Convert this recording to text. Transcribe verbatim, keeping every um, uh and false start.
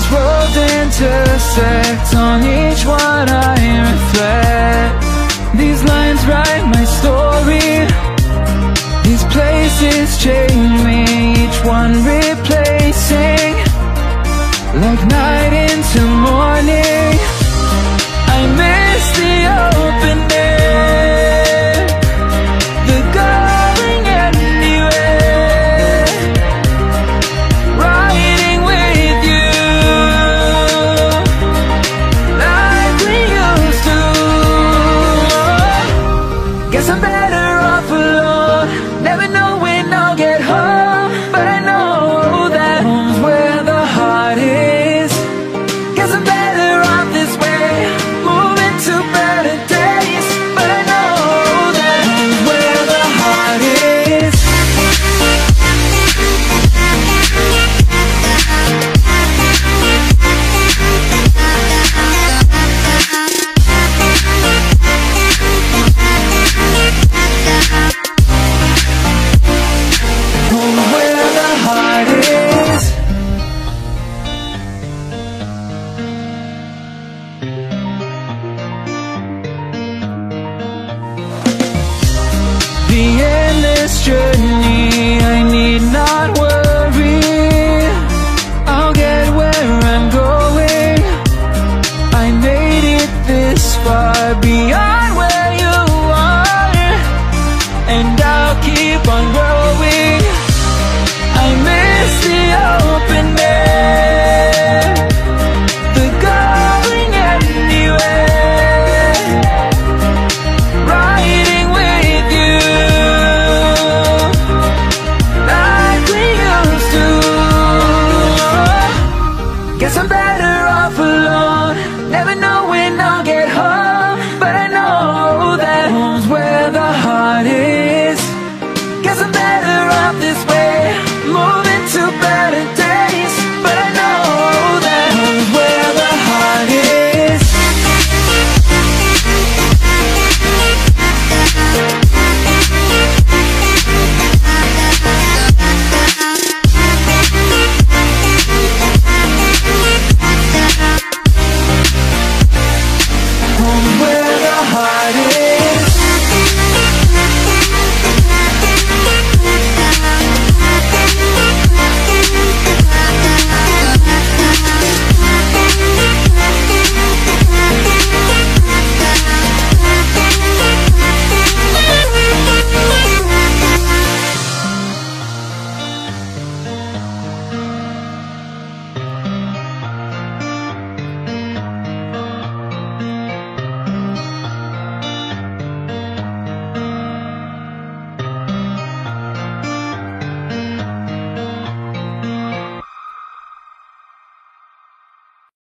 These roads intersect, on each one I reflect. These lines write my story. These places change me, each one replacing, like night into morning. I miss the open air, the going anywhere, riding with you like we used to. Guess I'm better off alone, never know when I'll get home, but I know that home's where the heart is. Guess I'm better off this way, moving to better days, but I know that home's where the heart is. Home's where the heart is. The endless journey, I need not worry, I'll get where I'm going. I made it this far, beyond where you are, and I'll keep on growing. I miss the open air, the going anywhere, riding with you like we used to. Guess I'm better off alone, never know when I'll get home, but I know that home's where the heart is. Guess I'm better off this way.